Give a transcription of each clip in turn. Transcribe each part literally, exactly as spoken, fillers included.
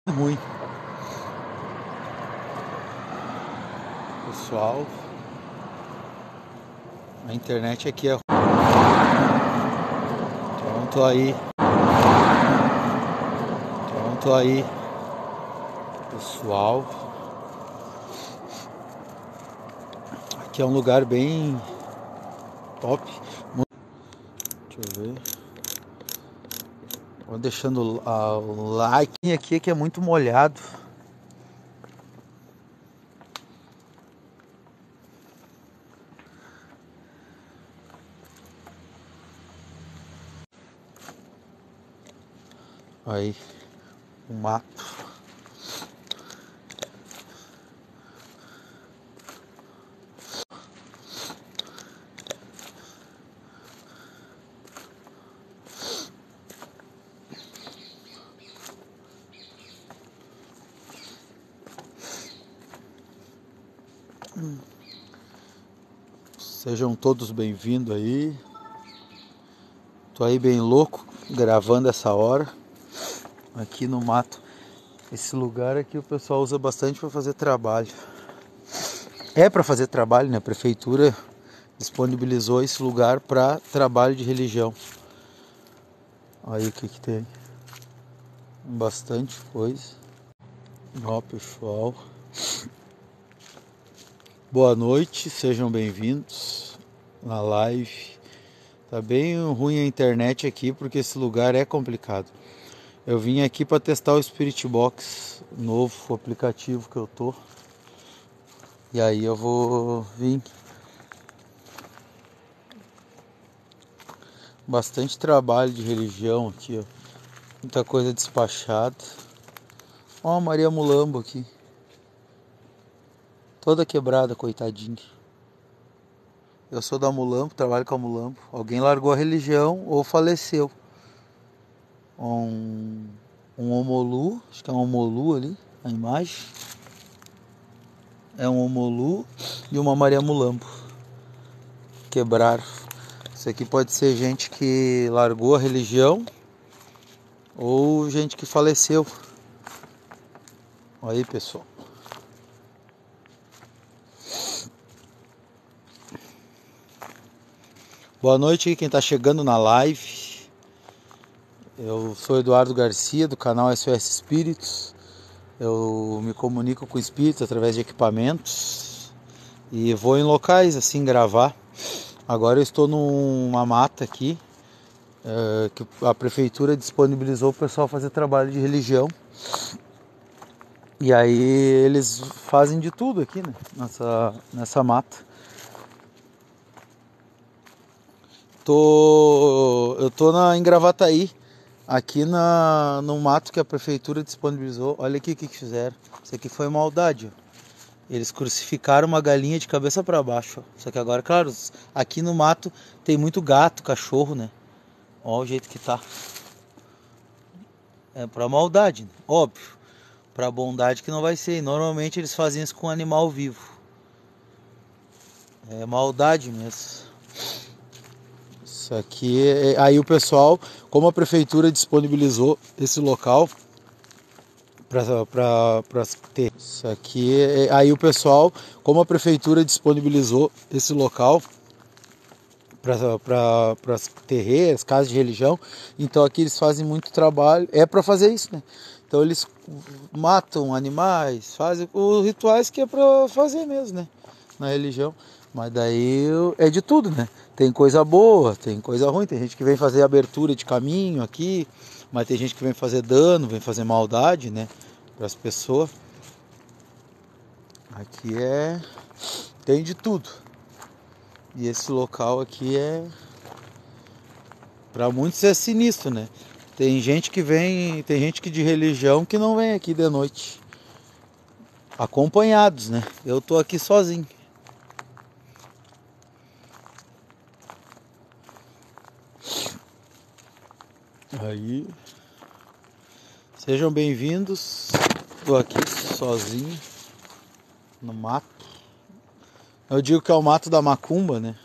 Ruim, pessoal. A internet aqui é ruim. Então tô aí. Então tô aí, pessoal. Aqui é um lugar bem top. Deixa eu ver. Vou deixando o like aqui que é muito molhado. Aí, o mato. Sejam todos bem-vindos aí. Tô aí bem louco, gravando essa hora. Aqui no mato. Esse lugar aqui o pessoal usa bastante para fazer trabalho. É para fazer trabalho, né? A prefeitura disponibilizou esse lugar para trabalho de religião. Aí o que que tem? Bastante coisa. Ó, pessoal. Boa noite, sejam bem-vindos na live. Tá bem ruim a internet aqui porque esse lugar é complicado. Eu vim aqui para testar o Spirit Box novo, o aplicativo que eu tô. E aí eu vou vir. Bastante trabalho de religião aqui, ó. Muita coisa despachada. Ó a Maria Mulambo aqui. Toda quebrada, coitadinha. Eu sou da Mulambo, trabalho com a Mulambo. Alguém largou a religião ou faleceu. Um, um Omolu, acho que é um Omolu ali, a imagem. É um Omolu e uma Maria Mulambo. Quebraram. Isso aqui pode ser gente que largou a religião ou gente que faleceu. Olha aí, pessoal. Boa noite aí quem está chegando na live. Eu sou Eduardo Garcia do canal S O S Espíritos. Eu me comunico com espíritos através de equipamentos e vou em locais assim gravar. Agora eu estou numa mata aqui é, que a prefeitura disponibilizou para o pessoal fazer trabalho de religião. E aí eles fazem de tudo aqui, né? Nessa, nessa mata. Tô, eu tô na, em Gravataí, aqui na, no mato que a prefeitura disponibilizou. Olha aqui o que, que fizeram. Isso aqui foi maldade, ó. Eles crucificaram uma galinha de cabeça para baixo, ó. Só que agora, claro, aqui no mato tem muito gato, cachorro, né? Olha o jeito que tá. É pra maldade, né? Óbvio. Pra bondade que não vai ser. Normalmente eles fazem isso com animal vivo. É maldade mesmo. Isso aqui é... Aí o pessoal, como a prefeitura disponibilizou esse local para ter. Isso aqui é... Aí o pessoal, como a prefeitura disponibilizou esse local para terreiros, casas de religião, então aqui eles fazem muito trabalho, é para fazer isso, né? Então eles matam animais, fazem os rituais que é para fazer mesmo, né? Na religião. Mas daí é de tudo, né? Tem coisa boa, tem coisa ruim, tem gente que vem fazer abertura de caminho aqui, mas tem gente que vem fazer dano, vem fazer maldade, né? Para as pessoas. Aqui é... tem de tudo. E esse local aqui é... para muitos é sinistro, né? Tem gente que vem, tem gente que de religião que não vem aqui de noite. Acompanhados, né? Eu tô aqui sozinho. Aí, sejam bem-vindos. Tô aqui sozinho no mato. Eu digo que é o mato da macumba, né?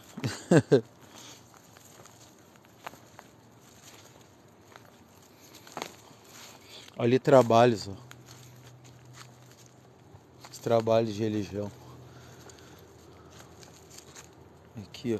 Olha trabalhos, ó. trabalhos de religião. Aqui, ó.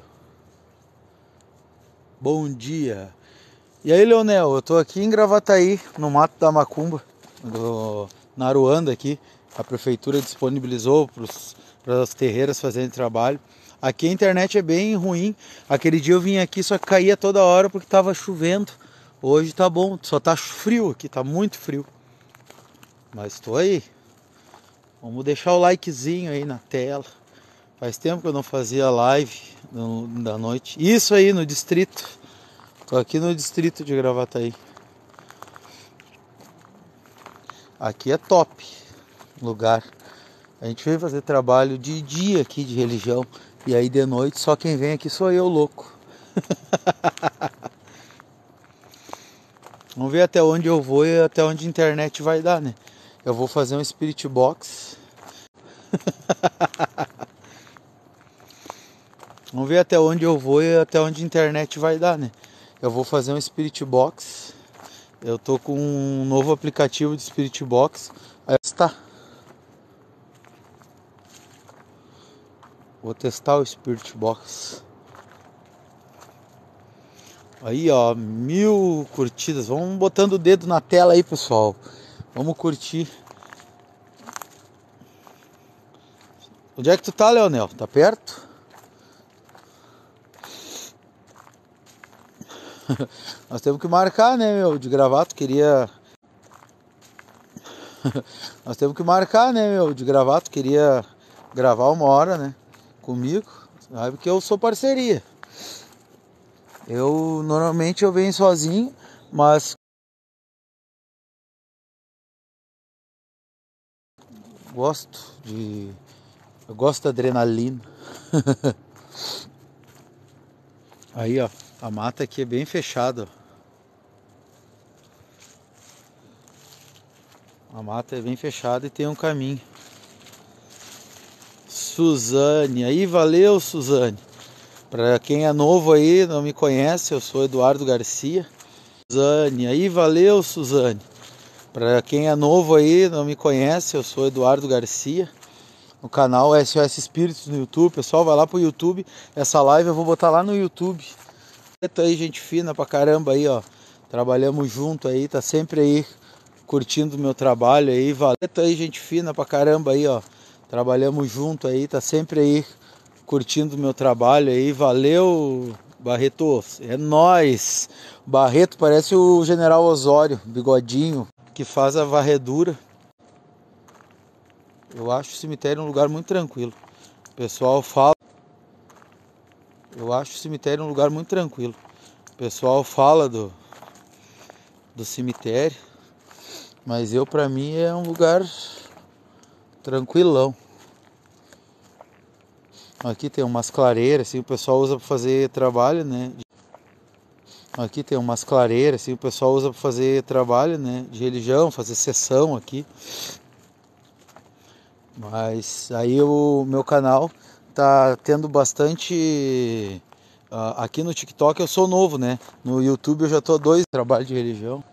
Bom dia. E aí, Leonel, eu tô aqui em Gravataí, no Mato da Macumba, do, na Aruanda aqui. A prefeitura disponibilizou para as terreiras fazerem trabalho. Aqui a internet é bem ruim. Aquele dia eu vim aqui, só que caía toda hora porque tava chovendo. Hoje tá bom, só tá frio aqui, tá muito frio. Mas tô aí. Vamos deixar o likezinho aí na tela. Faz tempo que eu não fazia live no, da noite. Isso aí no distrito. Tô aqui no distrito de Gravataí. Aqui é top lugar. A gente veio fazer trabalho de dia aqui de religião. E aí de noite só quem vem aqui sou eu, louco. Vamos ver até onde eu vou e até onde a internet vai dar, né? Eu vou fazer um Spirit Box. Vamos ver até onde eu vou e até onde a internet vai dar, né? Eu vou fazer um Spirit Box. Eu tô com um novo aplicativo de Spirit Box. Aí está. Vou testar o Spirit Box. Aí, ó, mil curtidas. Vamos botando o dedo na tela aí, pessoal. Vamos curtir. Onde é que tu tá, Leonel? Tá perto? Nós temos que marcar, né, meu? De gravar, tu queria... Nós temos que marcar, né, meu? De gravar, tu queria gravar uma hora, né? Comigo. Sabe que eu sou parceria. Eu, normalmente, eu venho sozinho, mas... Gosto de... Eu gosto da adrenalina. Aí, ó. A mata aqui é bem fechada, ó. A mata é bem fechada e tem um caminho. Suzane, aí valeu, Suzane. Para quem é novo aí, não me conhece, eu sou Eduardo Garcia. Suzane, aí valeu, Suzane. Para quem é novo aí, não me conhece, eu sou Eduardo Garcia. O canal S O S Espíritos no YouTube, pessoal, vai lá pro YouTube. Essa live eu vou botar lá no YouTube. Aí, gente fina pra caramba aí, ó. Trabalhamos junto aí, tá sempre aí curtindo o meu trabalho aí. Valeu aí, gente fina pra caramba aí, ó. Trabalhamos junto aí, tá sempre aí curtindo o meu trabalho aí. Valeu, Barreto. É nóis. Barreto parece o General Osório, bigodinho, que faz a varredura. Eu acho o cemitério um lugar muito tranquilo. O pessoal fala... Eu acho o cemitério um lugar muito tranquilo. O pessoal fala do, do cemitério, mas eu, pra mim, é um lugar tranquilão. Aqui tem umas clareiras, assim, o pessoal usa para fazer trabalho, né? Aqui tem umas clareiras, assim, o pessoal usa para fazer trabalho, né? De religião, fazer sessão aqui. Mas aí o meu canal tá tendo bastante... Uh, aqui no TikTok eu sou novo, né? No YouTube eu já tô há dois trabalhos de religião.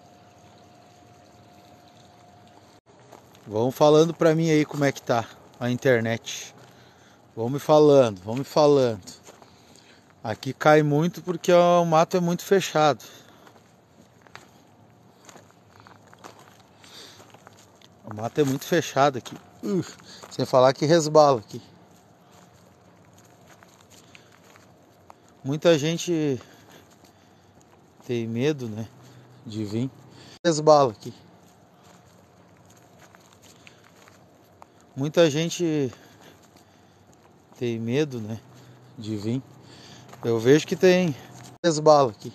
Vão falando pra mim aí como é que tá a internet. Vão me falando, vão me falando. Aqui cai muito porque ó, o mato é muito fechado. O mato é muito fechado aqui. Uh, sem falar que resbala aqui. Muita gente tem medo, né, de vir. Resbala aqui. Muita gente tem medo, né, de vir. Eu vejo que tem resbala aqui.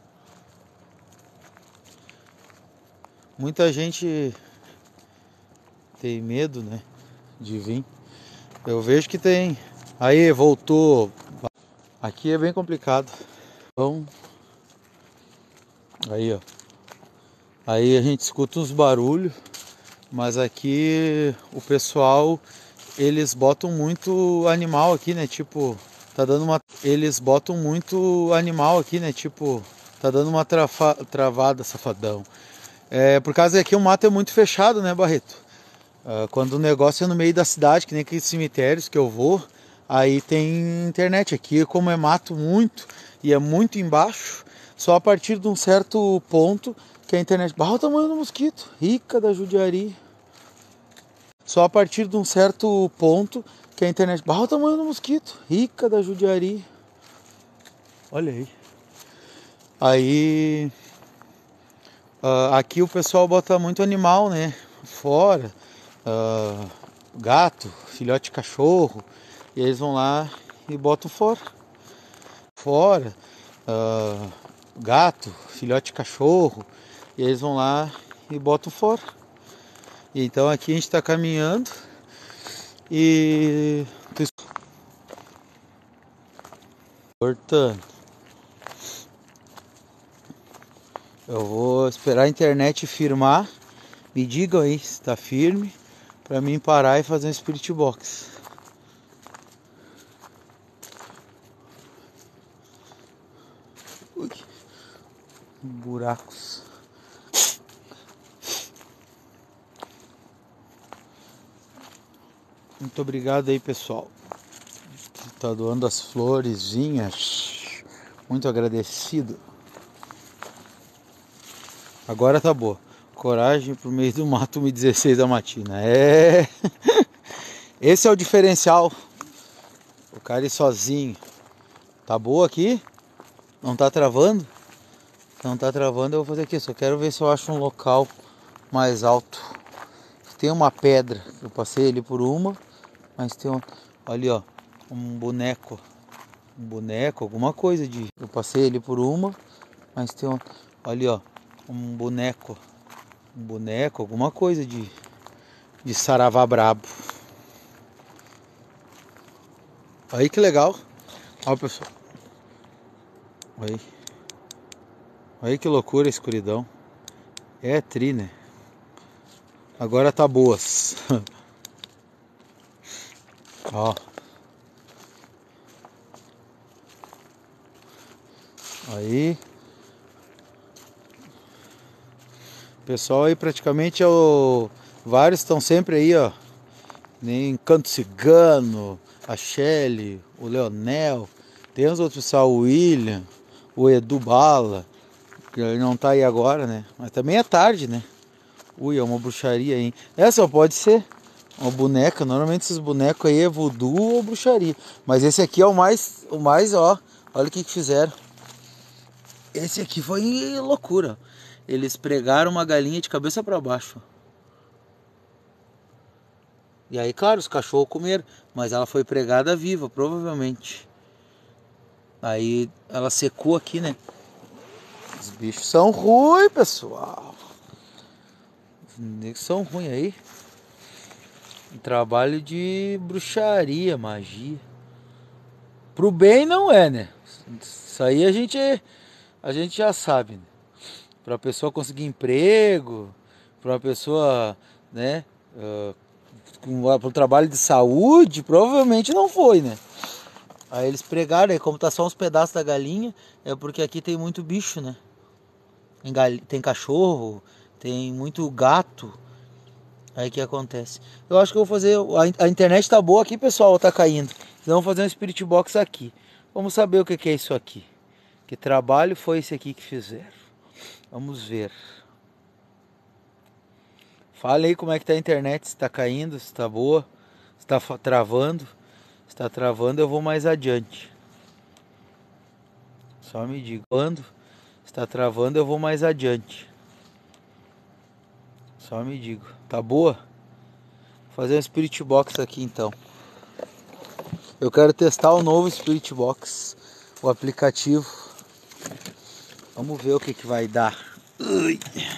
Muita gente tem medo, né, de vir. Eu vejo que tem. Aí, voltou. Aqui é bem complicado. Então, aí, ó. Aí a gente escuta uns barulhos, mas aqui o pessoal, eles botam muito animal aqui, né? Tipo, tá dando uma... Eles botam muito animal aqui, né? Tipo, tá dando uma trafa... travada, safadão. É, por causa que aqui o mato é muito fechado, né, Barreto? Uh, quando o negócio é no meio da cidade, que nem aqueles cemitérios que eu vou, aí tem internet. Aqui, como é mato muito e é muito embaixo, só a partir de um certo ponto que a internet... Barra o tamanho do mosquito, rica da judiaria. Só a partir de um certo ponto que a internet... Barra o tamanho do mosquito, rica da judiaria. Olha aí. Aí... Uh, aqui o pessoal bota muito animal, né? Fora. Uh, gato, filhote de cachorro. E eles vão lá e botam fora. Fora. Uh, gato, filhote de cachorro. E eles vão lá e botam fora. E então aqui a gente está caminhando. E... Cortando. Eu vou esperar a internet firmar. Me digam aí se está firme, para mim parar e fazer um Spirit Box. Ui, buracos. Muito obrigado aí, pessoal. Tá doando as florezinhas. Muito agradecido. Agora tá boa. Coragem pro meio do mato, uma e dezesseis da matina. É. Esse é o diferencial. O cara ir sozinho. Tá boa aqui? Não tá travando? Não tá travando, eu vou fazer aqui. Só quero ver se eu acho um local mais alto. Tem uma pedra. Eu passei ali por uma. Mas tem um... ali, ó. Um boneco. Um boneco, alguma coisa de... Eu passei ali por uma. Mas tem um... ali, ó. Um boneco. Um boneco, alguma coisa de, de saravá brabo. Aí que legal. Olha, pessoal. Aí. Aí que loucura a escuridão. É tri, né? Agora tá boas. Ó. Aí. Pessoal aí praticamente é o... vários estão sempre aí, ó. Nem Canto Cigano, a Shelly, o Leonel. Tem os outros pessoal, o William, o Edu Bala, que ele não tá aí agora, né? Mas também é tarde, né? Ui, é uma bruxaria aí. Essa pode ser uma boneca. Normalmente esses bonecos aí é voodoo ou bruxaria. Mas esse aqui é o mais, o mais, ó. Olha o que que fizeram. Esse aqui foi loucura. Eles pregaram uma galinha de cabeça para baixo. E aí, claro, os cachorros comeram, mas ela foi pregada viva, provavelmente. Aí ela secou aqui, né? Os bichos são ruins, pessoal. Os negros são ruins aí. Um trabalho de bruxaria, magia. Pro bem não é, né? Isso aí a gente, a gente já sabe, né? Pra pessoa conseguir emprego, pra pessoa, né? Uh, para o trabalho de saúde, provavelmente não foi, né? Aí eles pregaram, aí como tá só uns pedaços da galinha, é porque aqui tem muito bicho, né? Tem, gal... tem cachorro, tem muito gato. Aí o que acontece? Eu acho que eu vou fazer... A internet tá boa aqui, pessoal, ou tá caindo? Então vamos fazer um Spirit Box aqui. Vamos saber o que é isso aqui. Que trabalho foi esse aqui que fizeram? Vamos ver. Fala aí como é que tá a internet, se tá caindo, se tá boa, se tá travando. Se tá travando, eu vou mais adiante. Só me diga. Quando está travando, eu vou mais adiante. Só me diga. Tá boa? Vou fazer um Spirit Box aqui então. Eu quero testar o novo Spirit Box, o aplicativo. Vamos ver o que que vai dar. Ui.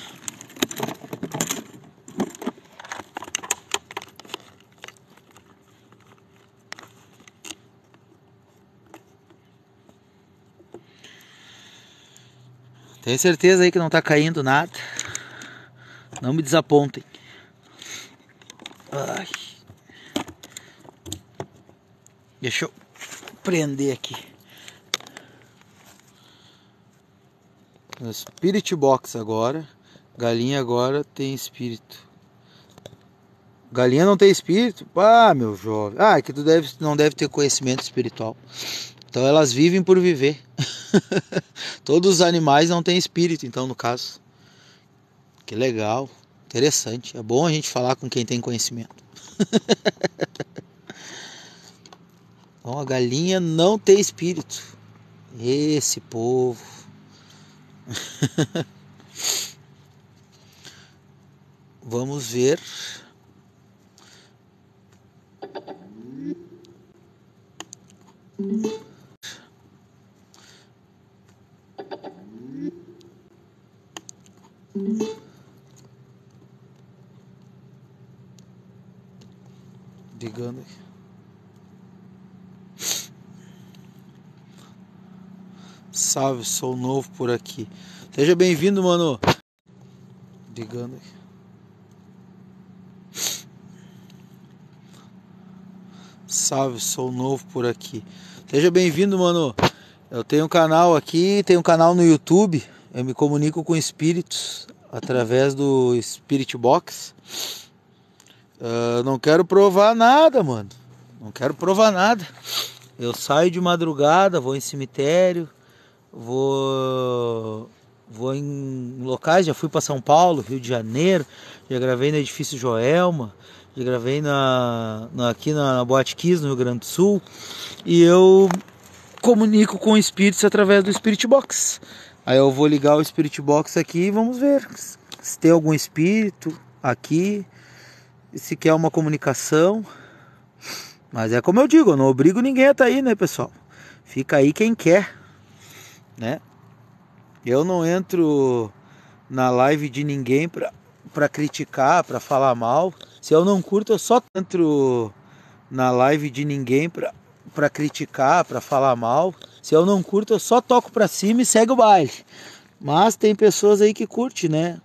Tem certeza aí que não tá caindo nada? Não me desapontem. Ai. Deixa eu prender aqui. Spirit Box agora. Galinha agora tem espírito. Galinha não tem espírito? Ah, meu jovem. Ah, é que tu deve, não deve ter conhecimento espiritual. Então elas vivem por viver. Todos os animais não têm espírito, então, no caso. Que legal. Interessante. É bom a gente falar com quem tem conhecimento. Então a galinha não tem espírito. Esse povo. Vamos ver. Ligando aqui. Salve, sou novo por aqui. Seja bem-vindo, mano. Ligando aqui. Salve, sou novo por aqui. Seja bem-vindo, mano. Eu tenho um canal aqui, tenho um canal no YouTube. Eu me comunico com espíritos através do Spirit Box. Uh, não quero provar nada, mano. Não quero provar nada. Eu saio de madrugada, vou em cemitério, vou vou em locais, já fui para São Paulo, Rio de Janeiro, já gravei no Edifício Joelma, já gravei na, na aqui na, na Boate Kiss, no Rio Grande do Sul, e eu comunico com espíritos através do Spirit Box. Aí eu vou ligar o Spirit Box aqui e vamos ver se tem algum espírito aqui, se quer uma comunicação. Mas é como eu digo, eu não obrigo ninguém a estar aí, né, pessoal? Fica aí quem quer, né? Eu não entro na live de ninguém pra, pra criticar, pra falar mal. Se eu não curto, eu só entro na live de ninguém pra, pra criticar, pra falar mal. Se eu não curto, eu só toco pra cima e segue o baile. Mas tem pessoas aí que curte, né?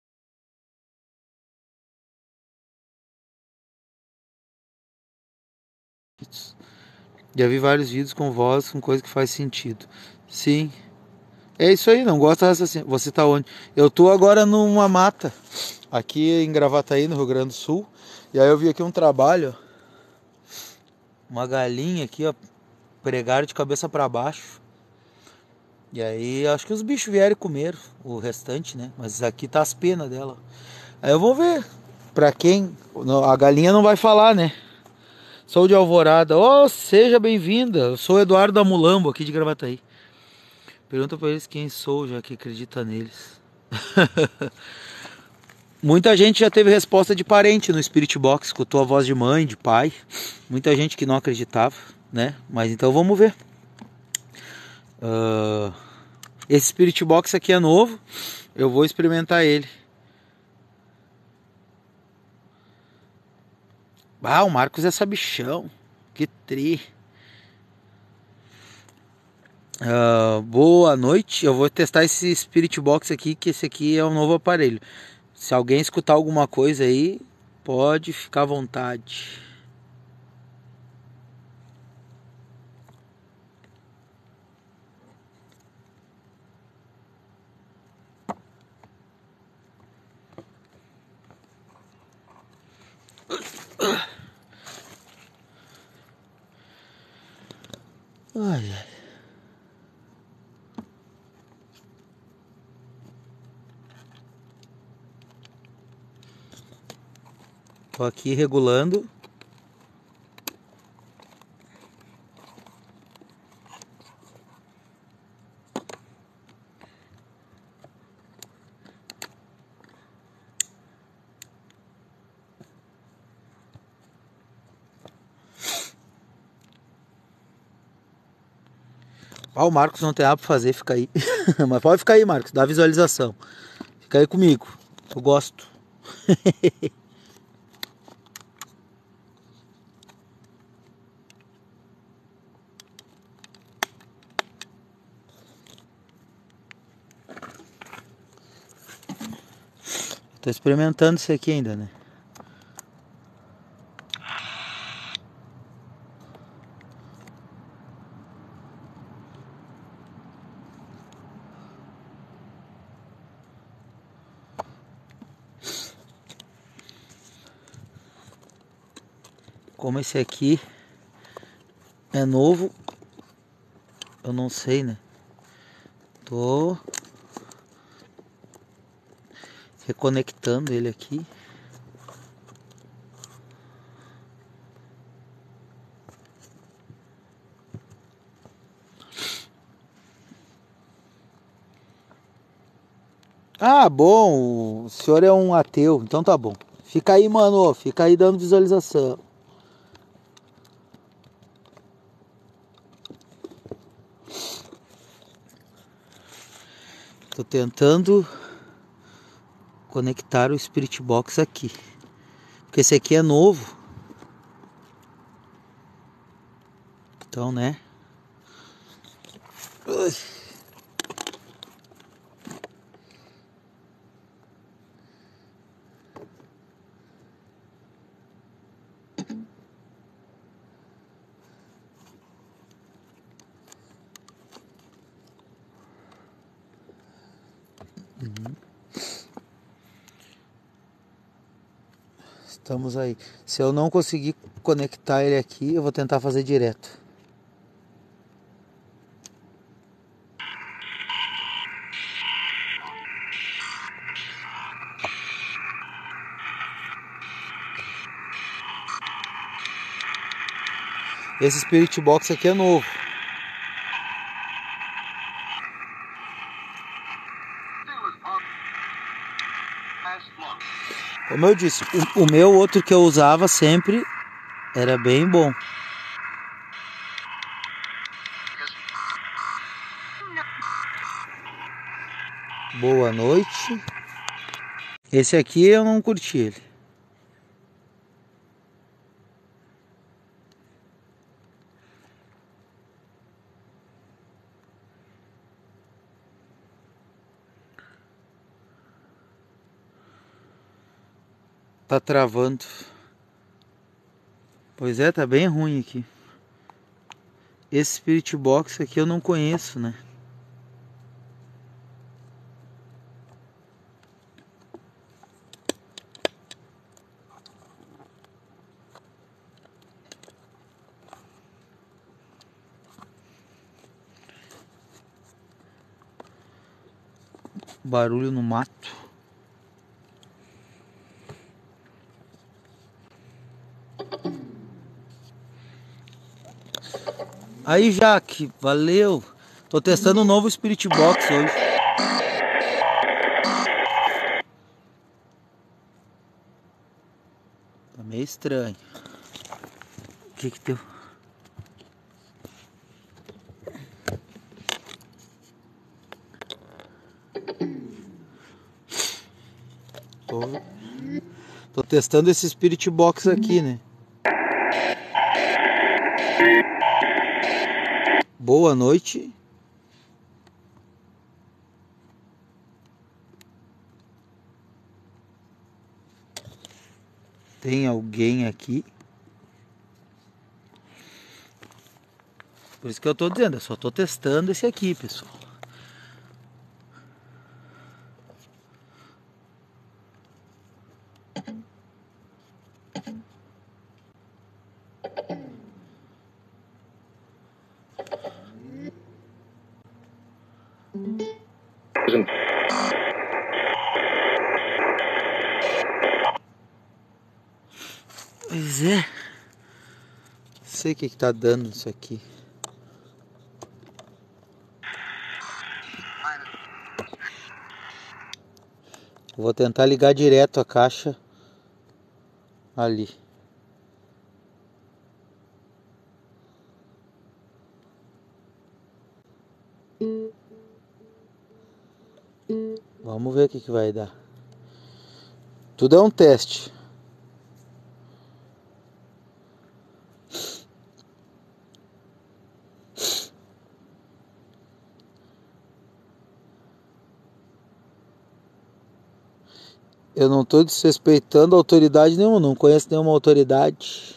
Já vi vários vídeos com voz, com coisa que faz sentido. Sim. É isso aí, não gosta dessa assim. Você tá onde? Eu tô agora numa mata, aqui em Gravataí, no Rio Grande do Sul. E aí eu vi aqui um trabalho, ó, uma galinha aqui, ó, pregaram de cabeça para baixo. E aí acho que os bichos vieram comer o restante, né? Mas aqui tá as penas dela. Aí eu vou ver. Pra quem? A galinha não vai falar, né? Sou de Alvorada. Oh, seja bem-vinda. Eu sou o Eduardo da Mulambo, aqui de Gravataí. Pergunta pra eles quem sou, já que acredita neles. Muita gente já teve resposta de parente no Spirit Box, escutou a voz de mãe, de pai. Muita gente que não acreditava, né? Mas então vamos ver. Uh, esse Spirit Box aqui é novo. Eu vou experimentar ele. Ah, o Marcos é sabichão. Que tri. Uh, boa noite. Eu vou testar esse Spirit Box aqui, que esse aqui é um novo aparelho. Se alguém escutar alguma coisa aí, pode ficar à vontade. Ai, ai. Tô aqui regulando. Ah, o Marcos não tem nada pra fazer, fica aí. Mas pode ficar aí, Marcos, dá visualização. Fica aí comigo, eu gosto. Tô experimentando isso aqui ainda, né? Como esse aqui é novo, eu não sei, né? Tô reconectando ele aqui. Ah, bom, o senhor é um ateu, então tá bom. Fica aí, mano, fica aí dando visualização. Tô tentando conectar o Spirit Box aqui, porque esse aqui é novo. Então, né? Ui. Uhum. Estamos aí. Se eu não conseguir conectar ele aqui, eu vou tentar fazer direto. Esse Spirit Box aqui é novo. Como eu disse, o, o meu outro que eu usava sempre era bem bom. Boa noite. Esse aqui eu não curti ele. Tá travando. Pois é, tá bem ruim aqui. Esse Spirit Box aqui eu não conheço, né? Barulho no mato. Aí, Jaque, valeu. Tô testando um novo Spirit Box hoje. Tá meio estranho. O que que deu? Tô, tô testando esse Spirit Box aqui, né? Boa noite. Tem alguém aqui? Por isso que eu tô dizendo, eu só tô testando esse aqui, pessoal. Pois é. Não sei o que que tá dando isso aqui. Vou tentar ligar direto a caixa ali. Vamos ver o que que vai dar. Tudo é um teste. Eu não estou desrespeitando autoridade nenhuma, não conheço nenhuma autoridade.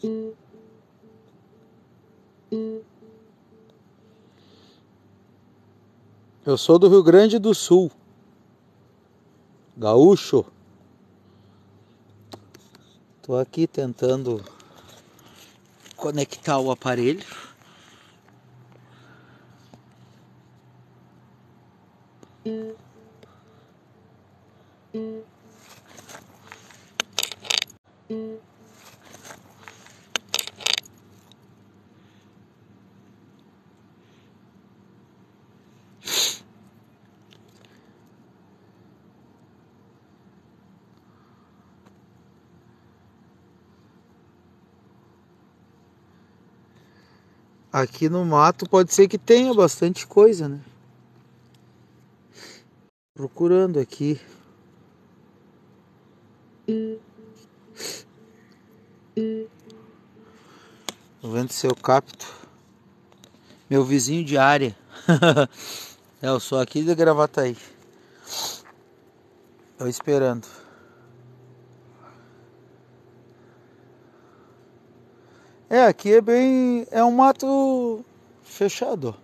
Eu sou do Rio Grande do Sul, gaúcho. Tô aqui tentando conectar o aparelho. Aqui no mato pode ser que tenha bastante coisa, né? Procurando aqui. Tô vendo se eu capto. Meu vizinho de área. É, eu sou aqui de Gravataí. Tô esperando. É, aqui é bem... é um mato fechado.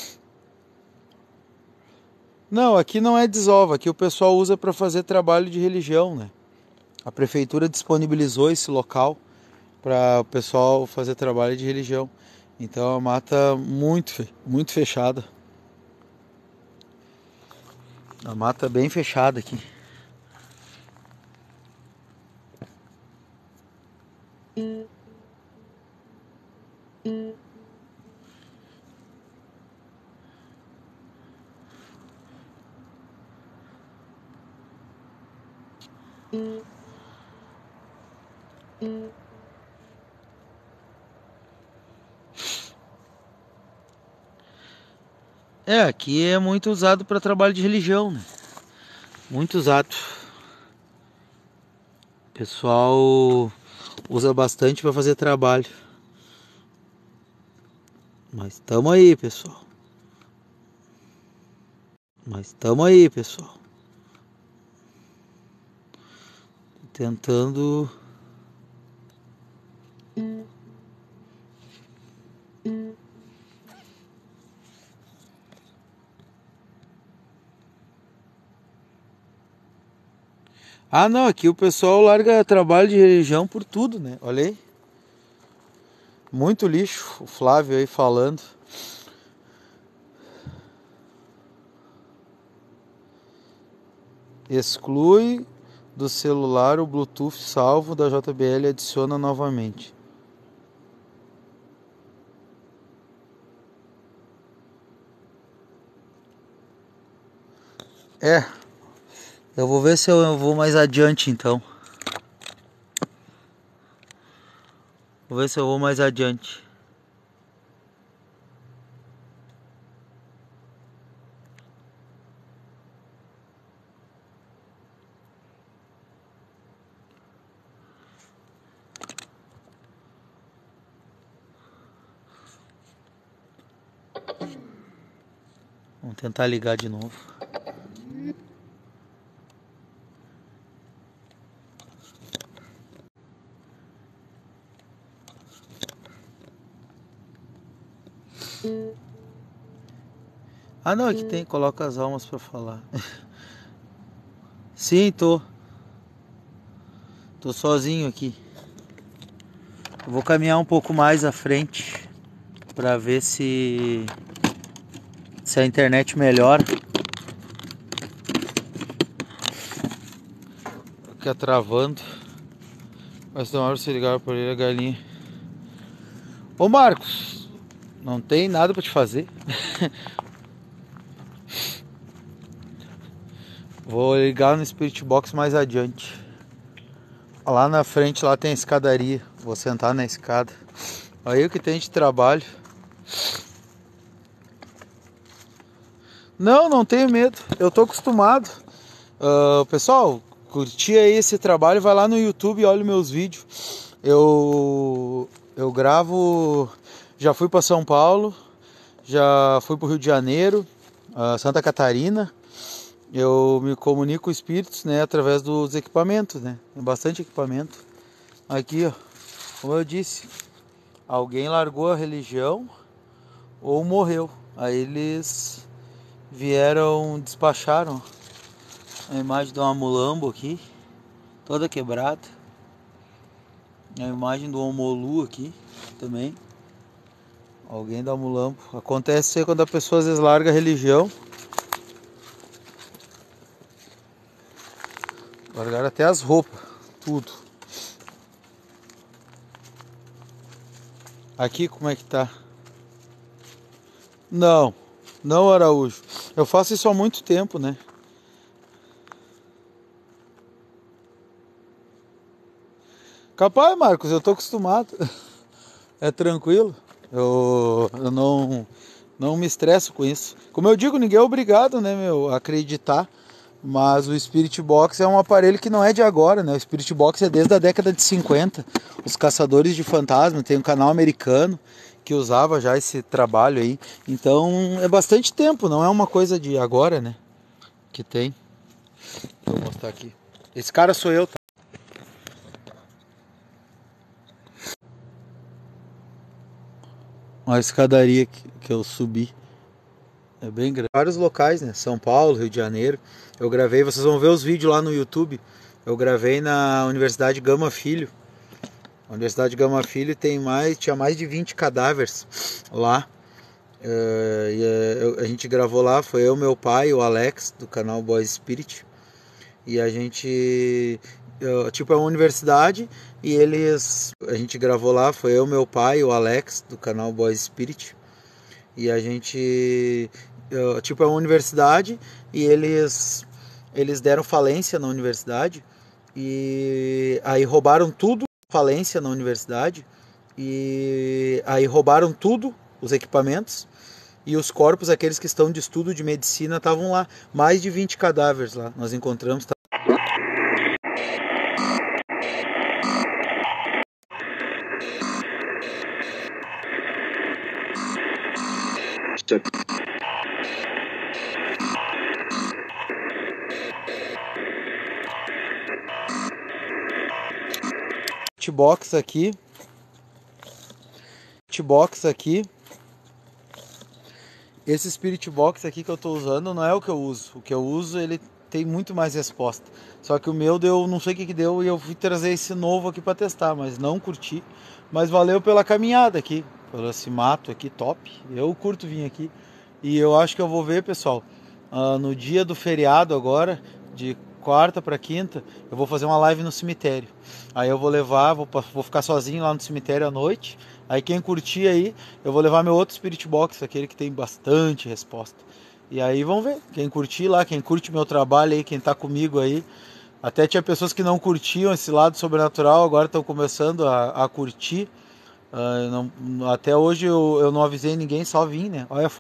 Não, aqui não é desova. Aqui o pessoal usa para fazer trabalho de religião, né? A prefeitura disponibilizou esse local para o pessoal fazer trabalho de religião. Então é uma mata muito, muito fechada. A mata bem fechada aqui. É, aqui é muito usado para trabalho de religião, né? Muito usado. O pessoal usa bastante para fazer trabalho. Mas tamo aí, pessoal. Mas tamo aí, pessoal. Tentando... Ah, não, aqui o pessoal larga trabalho de religião por tudo, né? Olha aí. Muito lixo, o Flávio aí falando. Exclui do celular o Bluetooth salvo da J B L e adiciona novamente. É, eu vou ver se eu vou mais adiante então. Vou ver se eu vou mais adiante. Vamos tentar ligar de novo. Ah, não, aqui tem, coloca as almas pra falar. Sim, tô. Tô sozinho aqui. Eu vou caminhar um pouco mais à frente pra ver se se a internet melhora. Fica travando. Mas tem uma hora você ligar pra ele a galinha. Ô Marcos, não tem nada pra te fazer. Vou ligar no Spirit Box mais adiante. Lá na frente lá tem a escadaria. Vou sentar na escada. Aí o que tem de trabalho. Não, não tenho medo. Eu tô acostumado. Uh, pessoal, curti aí esse trabalho. Vai lá no YouTube e olha meus vídeos. Eu, eu gravo... Já fui para São Paulo. Já fui para o Rio de Janeiro. Uh, Santa Catarina. Eu me comunico com espíritos, né, através dos equipamentos, né? Tem bastante equipamento. Aqui, ó. Como eu disse, alguém largou a religião ou morreu. Aí eles vieram, despacharam a imagem de uma mulambo aqui, toda quebrada. A imagem do Omolu aqui também. Alguém da mulambo. Acontece quando a pessoa às vezes larga a religião. Largaram até as roupas, tudo. Aqui como é que tá? Não, não, Araújo. Eu faço isso há muito tempo, né? Capaz, Marcos, eu tô acostumado. É tranquilo. Eu, eu não, não me estresso com isso. Como eu digo, ninguém é obrigado, né, meu, a acreditar. Mas o Spirit Box é um aparelho que não é de agora, né? O Spirit Box é desde a década de cinquenta. Os caçadores de fantasma, tem um canal americano que usava já esse trabalho aí. Então é bastante tempo, não é uma coisa de agora, né? Que tem. Vou mostrar aqui. Esse cara sou eu, tá? Olha a escadaria que, que eu subi. É bem grande. Vários locais, né? São Paulo, Rio de Janeiro. Eu gravei, vocês vão ver os vídeos lá no YouTube. Eu gravei na Universidade Gama Filho. A Universidade Gama Filho tem mais, tinha mais de vinte cadáveres lá. Uh, e, uh, a gente gravou lá, foi eu, meu pai, o Alex, do canal Boys Spirit. E a gente, uh, tipo, é uma universidade e eles, a gente gravou lá, foi eu, meu pai, o Alex, do canal Boys Spirit. E a gente, uh, tipo, é uma universidade e eles, eles deram falência na universidade. E aí roubaram tudo, falência na universidade. E aí roubaram tudo, os equipamentos. E os corpos, aqueles que estão de estudo de medicina, estavam lá. Mais de vinte cadáveres lá. Nós encontramos. Box aqui. Box aqui. Esse Spirit Box aqui que eu tô usando não é o que eu uso. O que eu uso, ele tem muito mais resposta. Só que o meu deu, não sei o que que deu, e eu fui trazer esse novo aqui para testar, mas não curti. Mas valeu pela caminhada aqui, pelo esse mato aqui top. Eu curto vir aqui. E eu acho que eu vou ver, pessoal, uh, no dia do feriado agora, de quarta para quinta, eu vou fazer uma live no cemitério. Aí eu vou levar, vou, vou ficar sozinho lá no cemitério à noite. Aí quem curtir aí, eu vou levar meu outro Spirit Box, aquele que tem bastante resposta. E aí vamos ver, quem curtir lá, quem curte meu trabalho aí, quem tá comigo aí. Até tinha pessoas que não curtiam esse lado sobrenatural, agora estão começando a, a curtir. Uh, não, até hoje eu, eu não avisei ninguém, só vim, né? Olha